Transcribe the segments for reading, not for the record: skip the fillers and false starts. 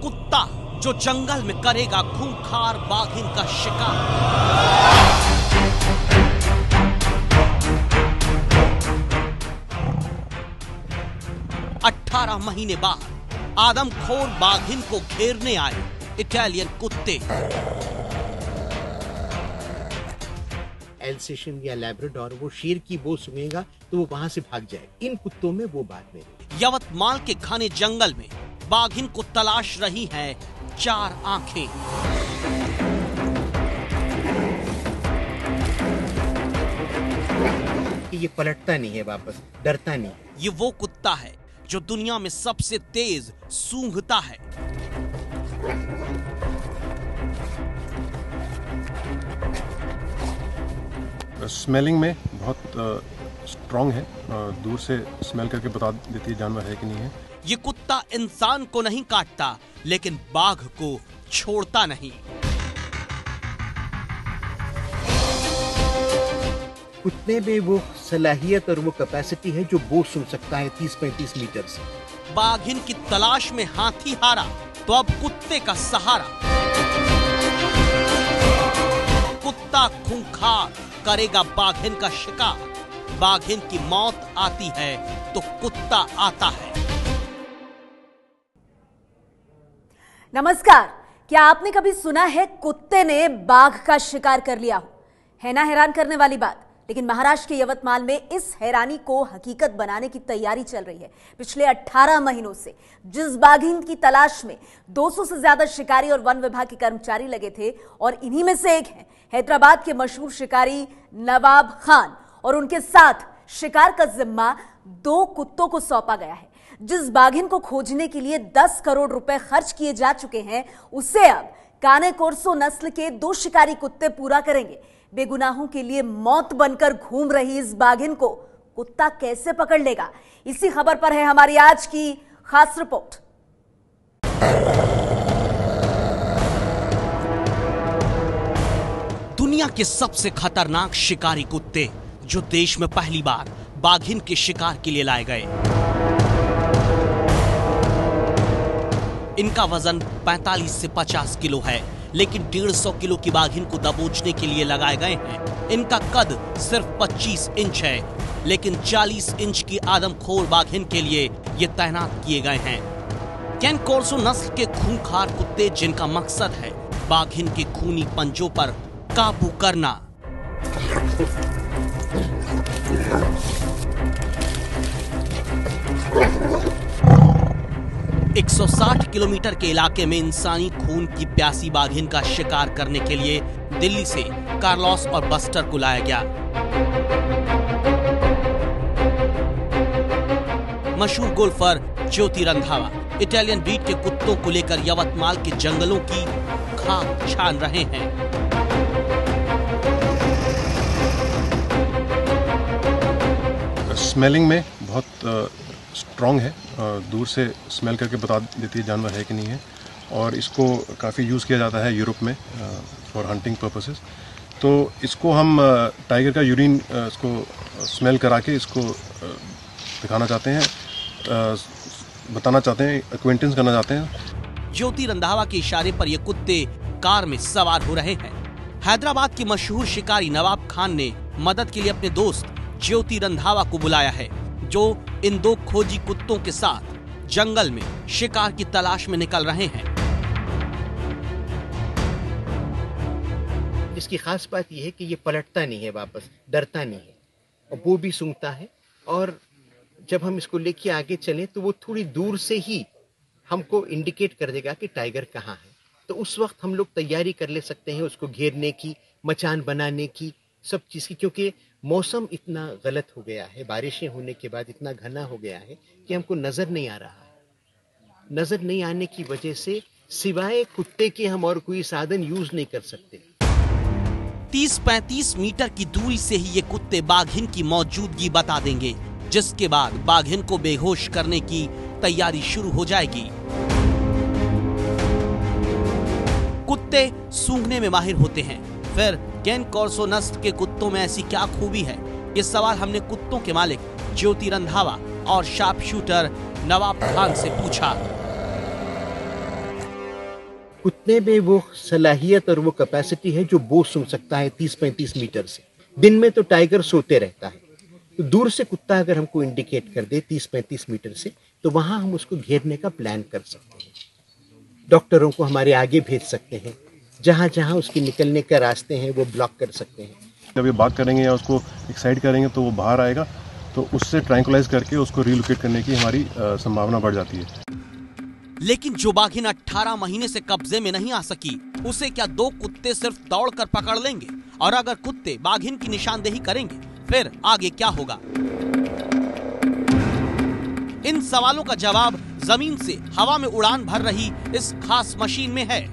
कुत्ता जो जंगल में करेगा खूंखार बाघिन का शिकार। अठारह महीने बाद आदमखोर बाघिन को घेरने आए इटालियन कुत्ते। एल्सेशियन या लैब्राडोर वो शेर की वो सुनेगा तो वो वहां से भाग जाए। इन कुत्तों में वो बात नहीं। यवतमाल के घने जंगल में बाघिन को तलाश रही हैं 4 आंखें। ये पलटता नहीं है, वापस डरता नहीं। ये वो कुत्ता है जो दुनिया में सबसे तेज सूंघता है। स्मेलिंग में बहुत स्ट्रॉन्ग है, दूर से स्मेल करके बता देती है जानवर है कि नहीं है। ये कुत्ता इंसान को नहीं काटता लेकिन बाघ को छोड़ता नहीं। कुत्ते में वो सलाहियत और वो कैपेसिटी है जो वो सुन सकता है 30-35 मीटर से। बाघिन की तलाश में हाथी हारा तो अब कुत्ते का सहारा। कुत्ता खूंखार करेगा बाघिन का शिकार। बाघिन की मौत आती है तो कुत्ता आता है। नमस्कार, क्या आपने कभी सुना है कुत्ते ने बाघ का शिकार कर लिया हो? है ना हैरान करने वाली बात। लेकिन महाराष्ट्र के यवतमाल में इस हैरानी को हकीकत बनाने की तैयारी चल रही है। पिछले 18 महीनों से जिस बाघिन की तलाश में 200 से ज्यादा शिकारी और वन विभाग के कर्मचारी लगे थे और इन्हीं में से एक है हैदराबाद के मशहूर शिकारी नवाब खान, और उनके साथ शिकार का जिम्मा 2 कुत्तों को सौंपा गया है। जिस बाघिन को खोजने के लिए 10 करोड़ रुपए खर्च किए जा चुके हैं, उसे अब काने कोर्सो नस्ल के 2 शिकारी कुत्ते पूरा करेंगे। बेगुनाहों के लिए मौत बनकर घूम रही इस बाघिन को कुत्ता कैसे पकड़ लेगा, इसी खबर पर है हमारी आज की खास रिपोर्ट। दुनिया के सबसे खतरनाक शिकारी कुत्ते जो देश में पहली बार बाघिन के शिकार के लिए लाए गए। इनका वजन 45 से 50 किलो है, लेकिन 150 किलो की बाघिन को दबोचने के लिए लगाए गए हैं। इनका कद सिर्फ 25 इंच है, लेकिन 40 इंच की आदमखोर बाघिन के लिए ये तैनात किए गए हैं। कैन कोर्सो नस्ल के खूंखार कुत्ते जिनका मकसद है बाघिन के खूनी पंजों पर काबू करना। एक 160 किलोमीटर के इलाके में इंसानी खून की प्यासी बाघिन का शिकार करने के लिए दिल्ली से कार्लोस और बस्टर को लाया गया। मशहूर golfer Jyoti Randhawa Italian breed के कुत्तों को लेकर यवतमाल के जंगलों की खाक छान रहे हैं। स्मेलिंग में बहुत स्ट्रॉन्ग है, दूर से स्मेल करके बता देती है जानवर है कि नहीं है। और इसको काफ़ी यूज़ किया जाता है यूरोप में फॉर हंटिंग पर्पसेस। तो इसको हम टाइगर का यूरिन इसको स्मेल करा के इसको दिखाना चाहते हैं, बताना चाहते हैं, एक्वेंटेंस करना चाहते हैं। ज्योति रंधावा के इशारे पर ये कुत्ते कार में सवार हो रहे हैं। हैदराबाद के मशहूर शिकारी नवाब खान ने मदद के लिए अपने दोस्त ज्योति रंधावा को बुलाया है, जो इन 2 खोजी कुत्तों के साथ जंगल में शिकार की तलाश में निकल रहे हैं। इसकी खास बात यह है कि ये पलटता नहीं है, वापस डरता नहीं है, और वो भी सूंघता है। और जब हम इसको लेके आगे चलें तो वो थोड़ी दूर से ही हमको इंडिकेट कर देगा कि टाइगर कहाँ है। तो उस वक्त हम लोग तैयारी कर ले सकते हैं उसको घेरने की, मचान बनाने की, सब चीज़ की। क्योंकि मौसम इतना गलत हो गया है, बारिशें होने के बाद इतना घना हो गया है कि हमको नजर नहीं आ रहा है। नजर नहीं आने की वजह से सिवाय कुत्ते के हम और कोई साधन यूज नहीं कर सकते। 30-35 मीटर की दूरी से ही ये कुत्ते बाघिन की मौजूदगी बता देंगे, जिसके बाद बाघिन को बेहोश करने की तैयारी शुरू हो जाएगी। कुत्ते सूंघने में माहिर होते हैं, फिर कैन कोर्सो नस्ल के कुत्तों में ऐसी क्या खूबी है? ये सवाल हमने कुत्तों के मालिक ज्योति रंधावा और शार्प शूटर नवाब खान से पूछा। कुत्ते में वो सलाहियत और वो कैपेसिटी है जो बो सूंघ सकता है 30-35 मीटर से। दिन में तो टाइगर सोते रहता है, तो दूर से कुत्ता अगर हमको इंडिकेट कर दे 30-35 मीटर से, तो वहां हम उसको घेरने का प्लान कर सकते हैं। डॉक्टरों को हमारे आगे भेज सकते हैं, जहां जहां उसके निकलने का रास्ते हैं वो ब्लॉक कर सकते हैं। जब ये बात करेंगे या उसको एक्साइट करेंगे तो वो बाहर आएगा, तो उससे ट्रैंकुलाइज करके उसको रिलोकेट करने की हमारी संभावना बढ़ जाती है। लेकिन जो बाघिन 18 महीने से कब्जे में नहीं आ सकी, उसे क्या 2 कुत्ते सिर्फ दौड़कर पकड़ लेंगे? और अगर कुत्ते बाघिन की निशानदेही करेंगे, फिर आगे क्या होगा? इन सवालों का जवाब जमीन से हवा में उड़ान भर रही इस खास मशीन में है।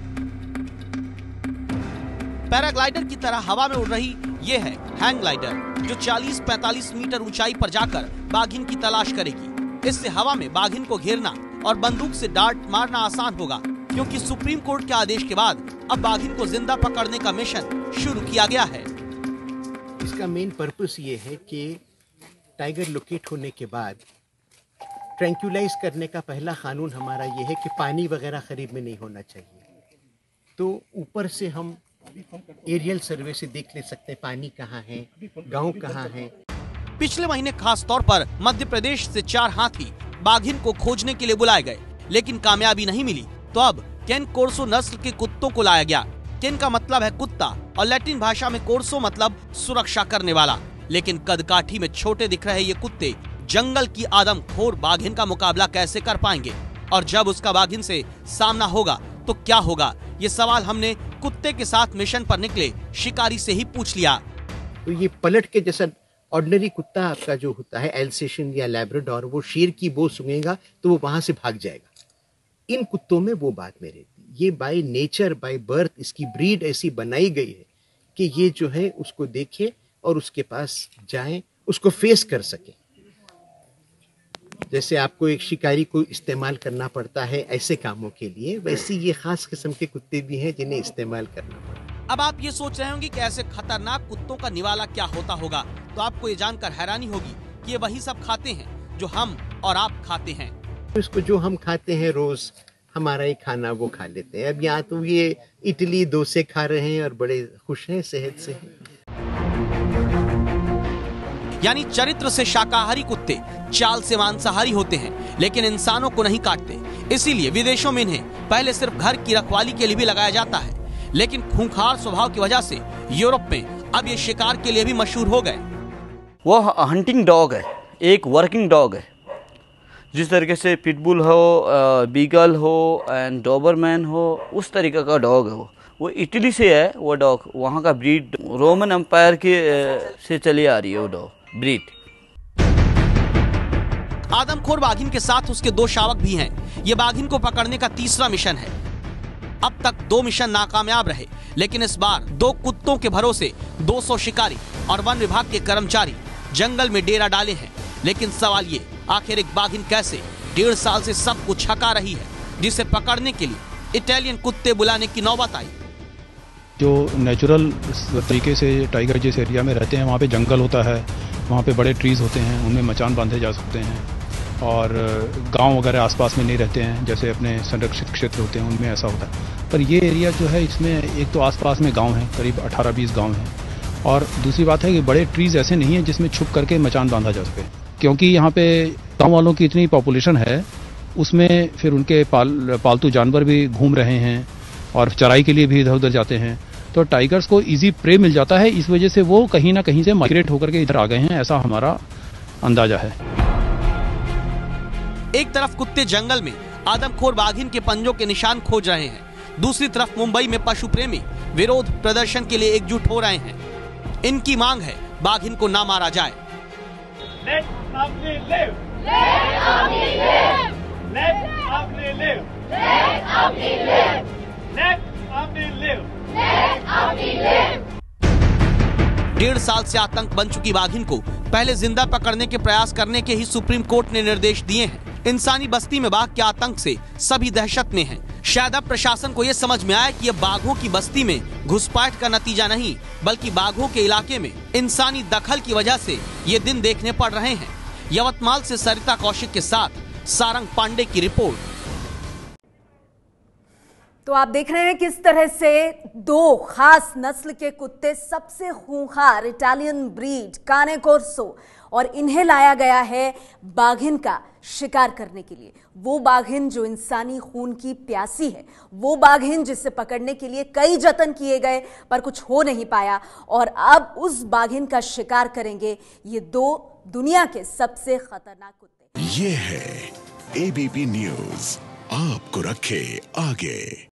पैराग्लाइडर की तरह हवा में उड़ रही ये है हैंग ग्लाइडर, जो 40-45 मीटर ऊंचाई पर जाकर बाघिन की तलाश करेगी। इससे हवा में बाघिन को घेरना और बंदूक से डार्ट मारना आसान होगा, क्योंकि सुप्रीम कोर्ट के आदेश के बाद अब बाघिन को जिंदा पकड़ने का मिशन शुरू किया गया है। इसका मेन पर्पस ये है कि टाइगर लोकेट होने के बाद ट्रैंक्युलाइज करने का पहला कानून हमारा ये है कि पानी वगैरह करीब में नहीं होना चाहिए। तो ऊपर से हम एरियल सर्वे से देख ले सकते हैं पानी कहाँ है, गांव कहाँ है। पिछले महीने खास तौर पर मध्य प्रदेश से 4 हाथी बाघिन को खोजने के लिए बुलाए गए, लेकिन कामयाबी नहीं मिली। तो अब केन कोर्सो नस्ल के कुत्तों को लाया गया। केन का मतलब है कुत्ता और लैटिन भाषा में कोर्सो मतलब सुरक्षा करने वाला। लेकिन कदकाठी में छोटे दिख रहे ये कुत्ते जंगल की आदमखोर बाघिन का मुकाबला कैसे कर पाएंगे? और जब उसका बाघिन से सामना होगा तो क्या होगा? ये सवाल हमने कुत्ते के साथ मिशन पर निकले शिकारी से ही पूछ लिया। तो ये पलट के जैसा ऑर्डिनरी कुत्ता आपका जो होता है एल्सेशियन या लैब्राडोर, वो शेर की बो सूंघेगा तो वो वहां से भाग जाएगा। इन कुत्तों में वो बात में रहती। ये बाय नेचर, बाय बर्थ इसकी ब्रीड ऐसी बनाई गई है कि ये जो है उसको देखे और उसके पास जाए, उसको फेस कर सके। जैसे आपको एक शिकारी को इस्तेमाल करना पड़ता है ऐसे कामों के लिए, वैसे ये खास किस्म के कुत्ते भी हैं जिन्हें इस्तेमाल करना पड़ता है। अब आप ये सोच रहे होंगे कि ऐसे खतरनाक कुत्तों का निवाला क्या होता होगा, तो आपको ये जानकर हैरानी होगी कि ये वही सब खाते हैं जो हम और आप खाते हैं। इसको जो हम खाते हैं रोज, हमारा ही खाना वो खा लेते हैं। अब यहाँ तो ये इडली डोसे खा रहे हैं और बड़े खुश हैं, सेहत से हैं। यानी चरित्र से शाकाहारी कुत्ते चाल से मांसाहारी होते हैं, लेकिन इंसानों को नहीं काटते। इसीलिए विदेशों में इन्हें पहले सिर्फ घर की रखवाली के लिए भी लगाया जाता है, लेकिन खूंखार स्वभाव की वजह से यूरोप में अब ये शिकार के लिए भी मशहूर हो गए। वो हंटिंग डॉग है, एक वर्किंग डॉग है। जिस तरीके से पिटबुल हो, बीगल हो एंड डोबरमैन हो, उस तरीके का डॉग है वो इटली से है। वो डॉग वहाँ का ब्रीड रोमन एम्पायर के से चली आ रही है वो डॉग ब्रीड। आदमखोर बाघिन के साथ उसके 2 शावक भी हैं। ये बाघिन को पकड़ने का तीसरा मिशन है। अब तक 2 मिशन नाकामयाब रहे, लेकिन इस बार 2 कुत्तों के भरोसे 200 शिकारी और वन विभाग के कर्मचारी जंगल में डेरा डाले हैं। लेकिन सवाल ये, आखिर एक बाघिन कैसे 1.5 साल से सब कुछ छका रही है, जिसे पकड़ने के लिए इटालियन कुत्ते बुलाने की नौबत आई। जो नेचुरल तरीके से टाइगर जिस एरिया में रहते हैं वहाँ पे जंगल होता है, वहाँ पे बड़े ट्रीज़ होते हैं, उनमें मचान बांधे जा सकते हैं। और गांव वगैरह आसपास में नहीं रहते हैं, जैसे अपने संरक्षित क्षेत्र होते हैं उनमें ऐसा होता है। पर ये एरिया जो है इसमें एक तो आसपास में गांव हैं, करीब 18-20 गांव हैं, और दूसरी बात है कि बड़े ट्रीज़ ऐसे नहीं हैं जिसमें छुप करके मचान बांधा जा सके। क्योंकि यहाँ पे गाँव वालों की इतनी पॉपुलेशन है, उसमें फिर उनके पालतू जानवर भी घूम रहे हैं और चराई के लिए भी इधर उधर जाते हैं, तो टाइगर्स को इजी प्रे मिल जाता है। इस वजह से वो कहीं ना कहीं से माइग्रेट होकर के इधर आ गए हैं, ऐसा हमारा अंदाजा है। एक तरफ कुत्ते जंगल में आदमखोर बाघिन के पंजों के निशान खोज रहे हैं, दूसरी तरफ मुंबई में पशु प्रेमी विरोध प्रदर्शन के लिए एकजुट हो रहे हैं। इनकी मांग है बाघिन को ना मारा जाए। Let Agni live! Let Agni live! Let Agni live! Let Agni live! Let Agni live! Let Agni live! 1.5 साल से आतंक बन चुकी बाघिन को पहले जिंदा पकड़ने के प्रयास करने के ही सुप्रीम कोर्ट ने निर्देश दिए हैं। इंसानी बस्ती में बाघ के आतंक से सभी दहशत में हैं। शायद अब प्रशासन को ये समझ में आया कि ये बाघों की बस्ती में घुसपैठ का नतीजा नहीं, बल्कि बाघों के इलाके में इंसानी दखल की वजह से ये दिन देखने पड़ रहे हैं। यवतमाल से सरिता कौशिक के साथ सारंग पांडे की रिपोर्ट। तो आप देख रहे हैं किस तरह से दो खास नस्ल के कुत्ते, सबसे खूंखार इटालियन ब्रीड काने कोर्सो, और इन्हें लाया गया है बाघिन का शिकार करने के लिए। वो बाघिन जो इंसानी खून की प्यासी है, वो बाघिन जिसे पकड़ने के लिए कई जतन किए गए पर कुछ हो नहीं पाया, और अब उस बाघिन का शिकार करेंगे ये दो दुनिया के सबसे खतरनाक कुत्ते। ये है एबीपी न्यूज़, आपको रखे आगे।